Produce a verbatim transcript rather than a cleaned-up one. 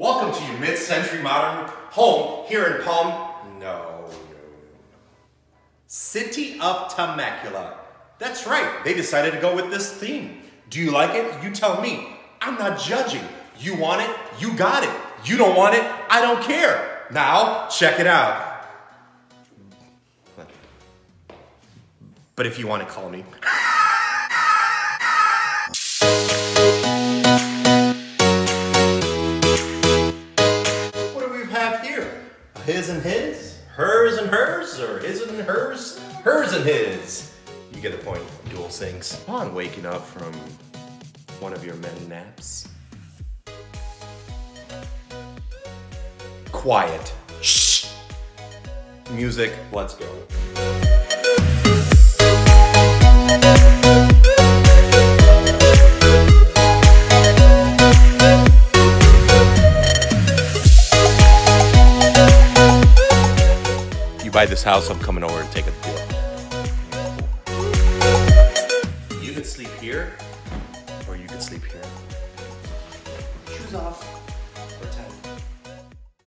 Welcome to your mid-century modern home here in Palm... No, no, no. City of Temecula. That's right, they decided to go with this theme. Do you like it? You tell me. I'm not judging. You want it? You got it. You don't want it? I don't care. Now, check it out. But if you want to call me. What do we have here? His and his? Hers and hers? Or his and hers? Hers and his. You get the point. Dual sinks. Upon waking up from one of your many naps. Quiet. Shh. Music. Let's go. You buy this house, I'm coming over and take a tour. You could sleep here, or you could sleep here. Shoes off.